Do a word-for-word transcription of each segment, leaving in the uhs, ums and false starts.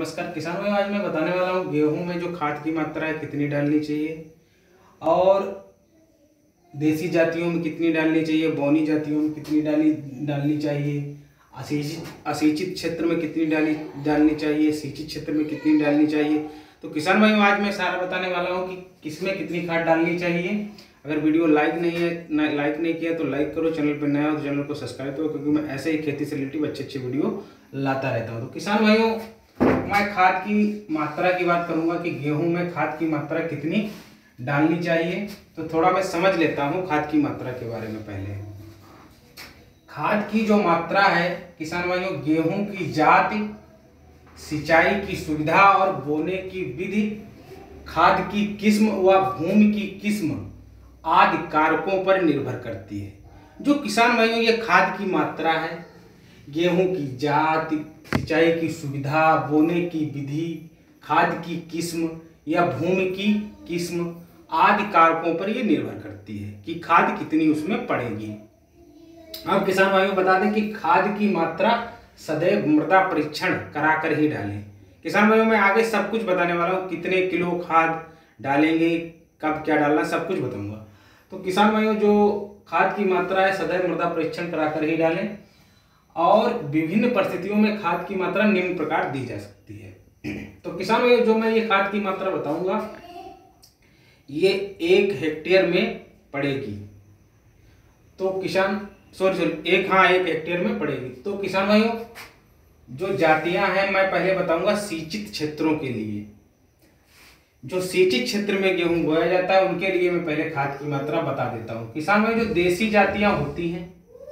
नमस्कार किसान भाई, आज मैं बताने वाला हूँ गेहूं में जो खाद की मात्रा है कितनी डालनी चाहिए और देसी जातियों में कितनी डालनी चाहिए, बौनी जातियों में कितनी डाली डालनी चाहिए, असिंचित असिंचित क्षेत्र में कितनी डाली डालनी चाहिए, सिंचित क्षेत्र में कितनी डालनी चाहिए। तो किसान भाइयों आज मैं सारा बताने वाला हूँ कि किसमें कितनी खाद डालनी चाहिए। अगर वीडियो लाइक नहीं है लाइक नहीं किया तो लाइक करो, चैनल पर नया हो तो चैनल को सब्सक्राइब करो, क्योंकि मैं ऐसे ही खेती से रिलेटेड अच्छे अच्छे वीडियो लाता रहता हूँ। तो किसान भाइयों मैं खाद की मात्रा की बात करूंगा कि गेहूं में खाद की मात्रा कितनी डालनी चाहिए। तो थोड़ा मैं समझ लेता हूं खाद की मात्रा के बारे में। पहले खाद की जो मात्रा है किसान भाइयों, गेहूं की जाति, सिंचाई की सुविधा और बोने की विधि, खाद की किस्म व भूमि की किस्म आदि कारकों पर निर्भर करती है। जो किसान भाइयों ये खाद की मात्रा है, गेहूं की जाति, सिंचाई की सुविधा, बोने की विधि, खाद की किस्म या भूमि की किस्म आदि कारकों पर यह निर्भर करती है कि खाद कितनी उसमें पड़ेगी। अब किसान भाइयों बता दें कि खाद की मात्रा सदैव मृदा परीक्षण कराकर ही डालें। किसान भाइयों मैं आगे सब कुछ बताने वाला हूँ, कितने किलो खाद डालेंगे, कब क्या डालना, सब कुछ बताऊंगा। तो किसान भाइयों जो खाद की मात्रा है सदैव मृदा परीक्षण कराकर ही डालें और विभिन्न परिस्थितियों में खाद की मात्रा निम्न प्रकार दी जा सकती है। तो किसान भाइयों जो मैं ये खाद की मात्रा बताऊंगा ये एक हेक्टेयर में पड़ेगी। तो किसान सॉरी सॉरी एक हाँ एक हेक्टेयर में पड़ेगी। तो किसान भाइयों जो जातियां हैं मैं पहले बताऊंगा सिंचित क्षेत्रों के लिए। जो सिंचित क्षेत्र में गेहूं बोया जाता है उनके लिए मैं पहले खाद की मात्रा बता देता हूं। किसान भाई जो देसी जातियां होती हैं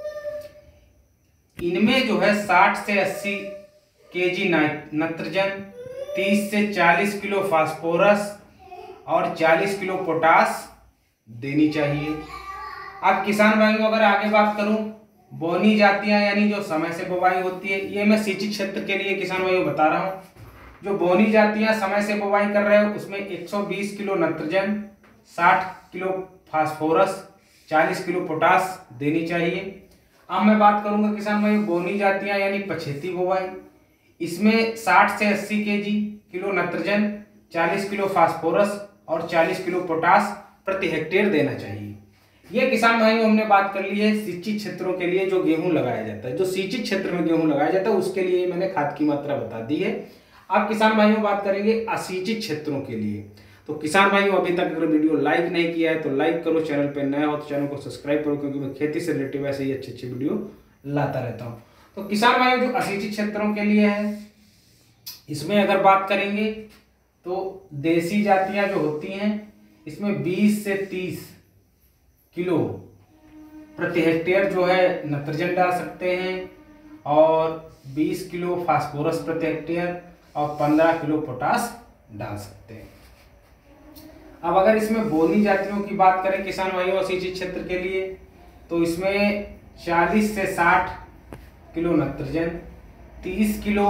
इनमें जो है साठ से अस्सी केजी नाइट्रोजन, तीस से चालीस किलो फास्फोरस और चालीस किलो पोटास देनी चाहिए। अब किसान भाइयों अगर आगे बात करूं बोनी जातियां यानी जो समय से बुवाई होती है, ये मैं सिंचित क्षेत्र के लिए किसान भाइयों बता रहा हूं। जो बोनी जातियां समय से बुवाई कर रहे हो उसमें एक सौ बीस किलो नाइट्रोजन, साठ किलो फास्फोरस, चालीस किलो पोटास देनी चाहिए। अब मैं बात करूंगा किसान भाई बोनी जातियां यानी पछेती बुवाई, इसमें साठ से अस्सी केजी किलो नाइट्रोजन, चालीस किलो फास्फोरस और चालीस किलो पोटास प्रति हेक्टेयर देना चाहिए। ये किसान भाइयों हमने बात कर ली है सिंचित क्षेत्रों के लिए जो गेहूं लगाया जाता है। जो सिंचित क्षेत्र में गेहूं लगाया जाता है उसके लिए मैंने खाद की मात्रा बता दी है। अब किसान भाइयों बात करेंगे असिंचित क्षेत्रों के लिए। तो किसान भाइयों अभी तक अगर वीडियो लाइक नहीं किया है तो लाइक करो, चैनल पे नया हो तो चैनल को सब्सक्राइब करो, क्योंकि मैं खेती से रिलेटेड ऐसे ही अच्छे अच्छे वीडियो लाता रहता हूँ। तो किसान भाइयों जो असिंचित क्षेत्रों के लिए है इसमें अगर बात करेंगे तो देसी जातियां जो होती हैं इसमें बीस से तीस किलो प्रति हेक्टेयर जो है नाइट्रोजन डाल सकते हैं और बीस किलो फास्फोरस प्रति हेक्टेयर और पंद्रह किलो पोटास डाल सकते हैं। अब अगर इसमें बोनी जातियों की बात करें किसान भाइयों असिंचित क्षेत्र के लिए तो इसमें चालीस से साठ किलो नाइट्रोजन, तीस किलो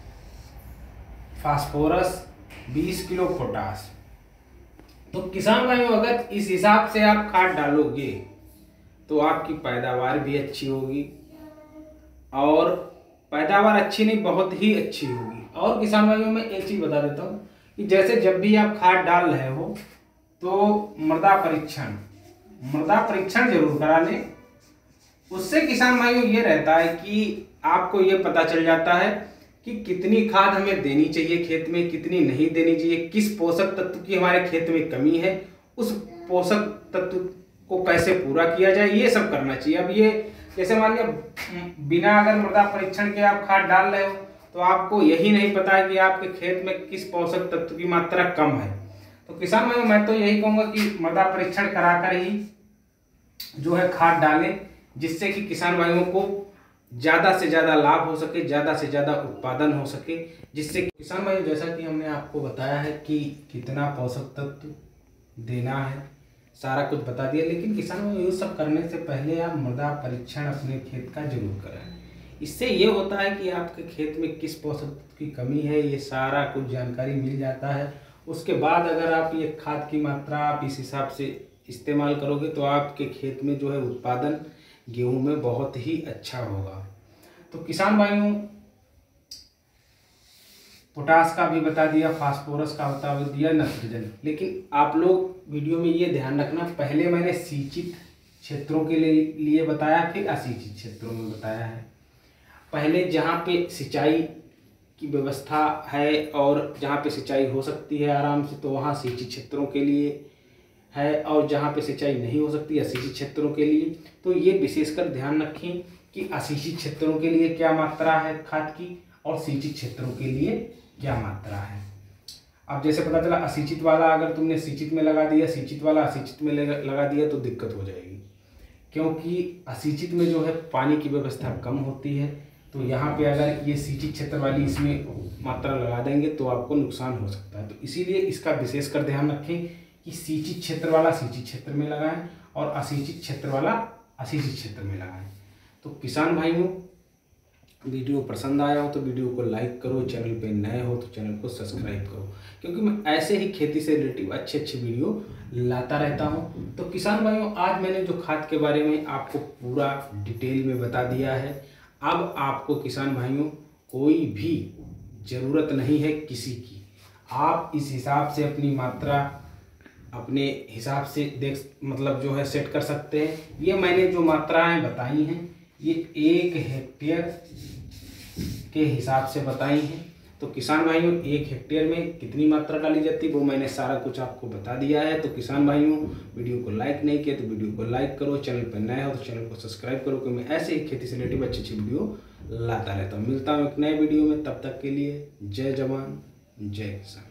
फास्फोरस, बीस किलो पोटास। तो किसान भाइयों अगर इस हिसाब से आप खाद डालोगे तो आपकी पैदावार भी अच्छी होगी और पैदावार अच्छी नहीं बहुत ही अच्छी होगी। और किसान भाइयों में एक चीज बता देता हूँ कि जैसे जब भी आप खाद डाल रहे हो तो मृदा परीक्षण मृदा परीक्षण जरूर करा लें। उससे किसान भाइयों ये रहता है कि आपको ये पता चल जाता है कि कितनी खाद हमें देनी चाहिए खेत में, कितनी नहीं देनी चाहिए, किस पोषक तत्व की हमारे खेत में कमी है, उस पोषक तत्व को कैसे पूरा किया जाए, ये सब करना चाहिए। अब ये जैसे मान लिया बिना अगर मृदा परीक्षण के आप खाद डाल रहे हो तो आपको यही नहीं पता है कि आपके खेत में किस पोषक तत्व की मात्रा कम है। तो किसान भाइयों मैं तो यही कहूंगा कि मृदा परीक्षण कराकर ही जो है खाद डालें, जिससे कि किसान भाइयों को ज़्यादा से ज़्यादा लाभ हो सके, ज़्यादा से ज़्यादा उत्पादन हो सके, जिससे किसान भाइयों जैसा कि हमने आपको बताया है कि कितना पोषक तत्व देना है सारा कुछ बता दिया। लेकिन किसान भाइयों ये सब करने से पहले आप मृदा परीक्षण अपने खेत का जरूर करें। इससे ये होता है कि आपके खेत में किस पोषक तत्व की कमी है ये सारा कुछ जानकारी मिल जाता है। उसके बाद अगर आप ये खाद की मात्रा आप इस हिसाब से इस्तेमाल करोगे तो आपके खेत में जो है उत्पादन गेहूं में बहुत ही अच्छा होगा। तो किसान भाइयों पोटास का भी बता दिया, फास्फोरस का बता दिया, नाइट्रोजन। लेकिन आप लोग वीडियो में ये ध्यान रखना, पहले मैंने सिंचित क्षेत्रों के लिए लिए बताया, फिर असिंचित क्षेत्रों में बताया है। पहले जहाँ पे सिंचाई की व्यवस्था है और जहाँ पे सिंचाई हो सकती है आराम से, तो वहाँ सिंचित क्षेत्रों के लिए है, और जहाँ पे सिंचाई नहीं हो सकती असिंचित क्षेत्रों के लिए। तो ये विशेषकर ध्यान रखें कि असिंचित क्षेत्रों के लिए क्या मात्रा है खाद की और सिंचित क्षेत्रों के लिए क्या मात्रा है। अब जैसे पता चला असिंचित वाला अगर तुमने सिंचित में लगा दिया, सिंचित वाला असिंचित में लगा दिया तो दिक्कत हो जाएगी, क्योंकि असिंचित में जो है पानी की व्यवस्था कम होती है। तो यहाँ पे अगर ये सिंचित क्षेत्र वाली इसमें मात्रा लगा देंगे तो आपको नुकसान हो सकता है। तो इसीलिए इसका विशेषकर ध्यान रखें कि सिंचित क्षेत्र वाला सिंचित क्षेत्र में लगाएं और असिंचित क्षेत्र वाला असिंचित क्षेत्र में लगाएं। तो किसान भाइयों, वीडियो पसंद आया हो तो वीडियो को लाइक करो, चैनल पे नए हो तो चैनल को सब्सक्राइब करो, क्योंकि मैं ऐसे ही खेती से रिलेटिव अच्छे अच्छे वीडियो लाता रहता हूं। तो किसान भाइयों, आज मैंने जो खाद के बारे में आपको पूरा डिटेल में बता दिया है। अब आपको किसान भाइयों कोई भी ज़रूरत नहीं है किसी की, आप इस हिसाब से अपनी मात्रा अपने हिसाब से देख मतलब जो है सेट कर सकते हैं। ये मैंने जो मात्राएं बताई हैं ये एक हेक्टेयर के हिसाब से बताई हैं। तो किसान भाइयों, एक हेक्टेयर में कितनी मात्रा डाली जाती है वो मैंने सारा कुछ आपको बता दिया है। तो किसान भाइयों, वीडियो को लाइक नहीं किया तो वीडियो को लाइक करो, चैनल पर नया हो तो चैनल को सब्सक्राइब करो, क्योंकि मैं ऐसे ही खेती से रिलेटिव अच्छी अच्छी वीडियो लाता रहता हूँ। मिलता हूँ एक नए वीडियो में, तब तक के लिए जय जवान जय किसान।